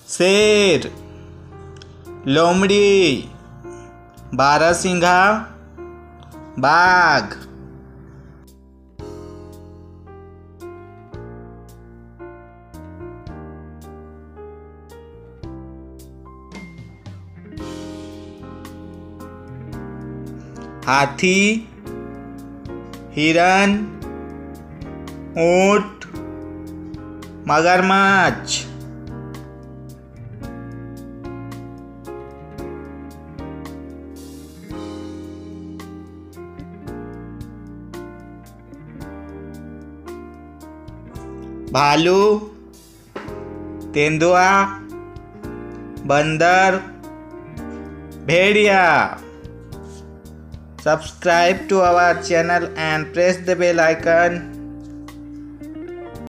शेर, लोमड़ी, बारहसिंघा, बाघ। हाथी, हिरन, ऊंट, मगरमच्छ। भालू, तेंदुआ, बंदर, भेड़िया। Subscribe to our channel and press the bell icon.